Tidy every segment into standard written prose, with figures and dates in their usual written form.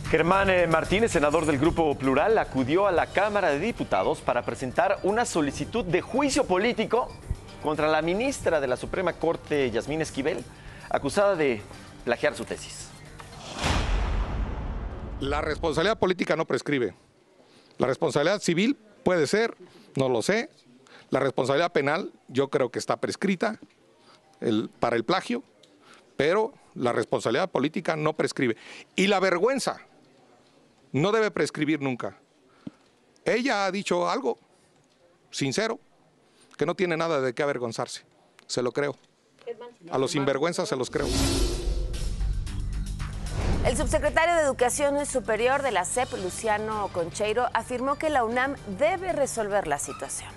Germán Martínez, senador del Grupo Plural, acudió a la Cámara de Diputados para presentar una solicitud de juicio político contra la ministra de la Suprema Corte, Yasmín Esquivel, acusada de plagiar su tesis. La responsabilidad política no prescribe. La responsabilidad civil puede ser, no lo sé. La responsabilidad penal yo creo que está prescrita para el plagio, pero la responsabilidad política no prescribe. Y la vergüenza no debe prescribir nunca. Ella ha dicho algo sincero, que no tiene nada de qué avergonzarse. Se lo creo. A los sinvergüenzas se los creo. El subsecretario de Educación Superior de la SEP, Luciano Concheiro, afirmó que la UNAM debe resolver la situación.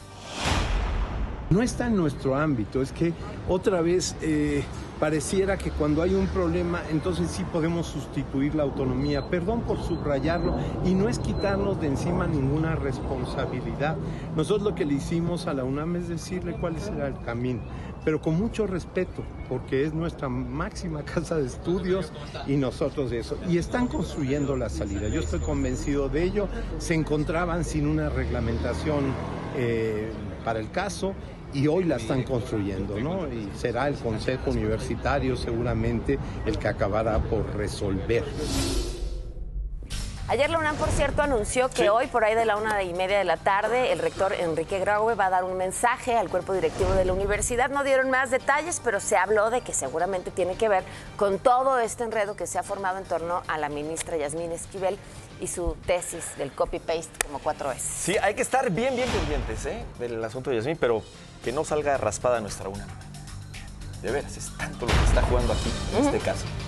No está en nuestro ámbito, es que otra vez pareciera que cuando hay un problema, entonces sí podemos sustituir la autonomía. Perdón por subrayarlo, y no es quitarnos de encima ninguna responsabilidad. Nosotros lo que le hicimos a la UNAM es decirle cuál será el camino, pero con mucho respeto, porque es nuestra máxima casa de estudios y nosotros eso. Y están construyendo la salida, yo estoy convencido de ello. Se encontraban sin una reglamentación para el caso, y hoy la están construyendo, ¿no? Y será el Consejo Universitario seguramente el que acabará por resolver. Ayer la UNAM, por cierto, anunció que hoy, por ahí de la 1:30 de la tarde, el rector Enrique Graue va a dar un mensaje al cuerpo directivo de la universidad. No dieron más detalles, pero se habló de que seguramente tiene que ver con todo este enredo que se ha formado en torno a la ministra Yasmín Esquivel y su tesis del copy-paste como 4 veces. Sí, hay que estar bien pendientes del asunto de Yasmín, pero que no salga raspada nuestra UNAM. De veras, es tanto lo que está jugando aquí en este caso.